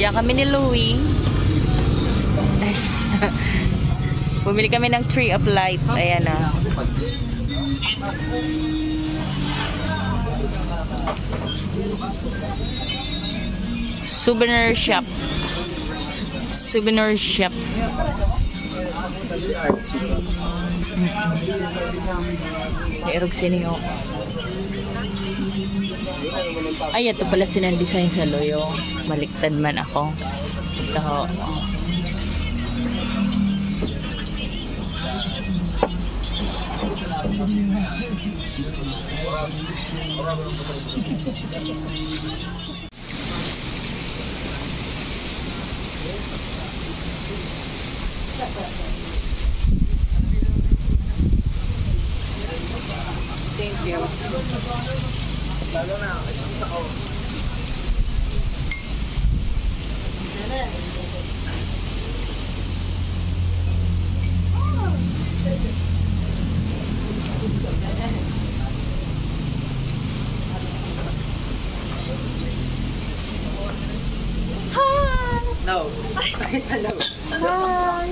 Diyan kami ni Louie. Bumili kami ng Tree of Light. Ayan o. Souvenir shop. Souvenir shop. Nairog siniyo. Ay, ito pala sinang-design sa loyo. Baliktad man ako. Ito ho. Thank you. Lalo na, isa ko. Hi! No. It's a no. Hi!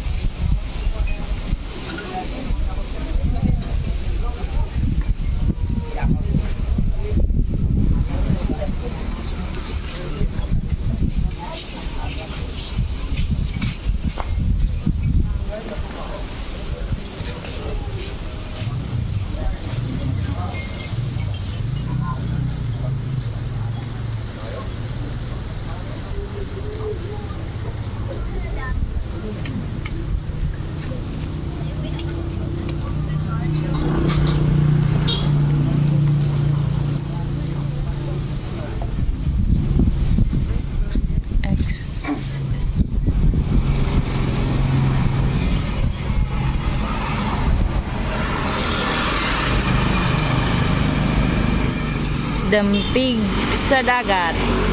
Dampig sa dagat.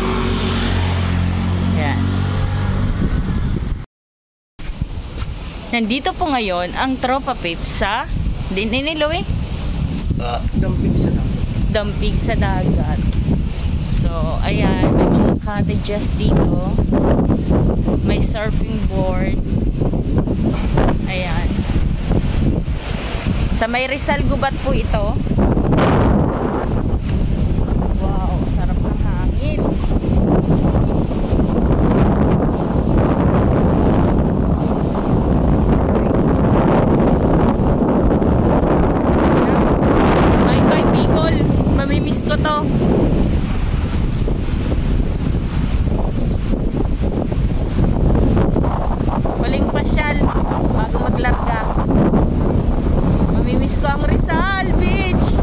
Yan. Nandito po ngayon ang Tropa Pips sa Louie? Dampig sa dagat. Dampig sa dagat. So, ayan, may mga cottages dito. May surfing board. Ayan. Sa may Rizal Gubat po ito. Wow, sarap ng hangin. Bye-bye, Bicol. Mamimiss ko to. Huling pasyal bago maglarga. Mamimiss ko ang Rizal Beach.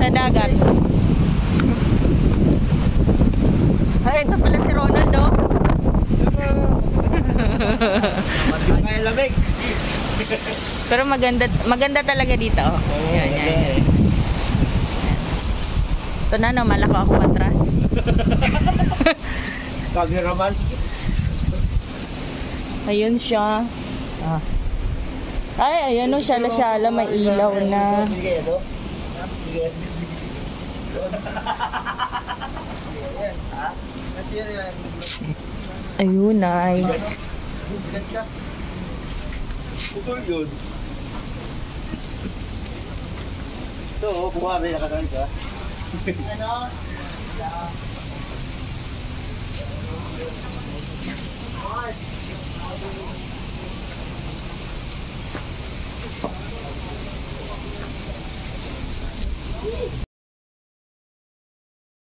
Sa dagat. Ay, ito pala si Ronald, oh. May lamig. Pero maganda talaga dito, oh. Yan. So, nano, malako ako matras. Cameraman. Ayun siya. Ay, ayan o, syala-syala, may ilaw na. Ayun, nice. Putol yun. Ito, buha rin nakakain ka. Ano?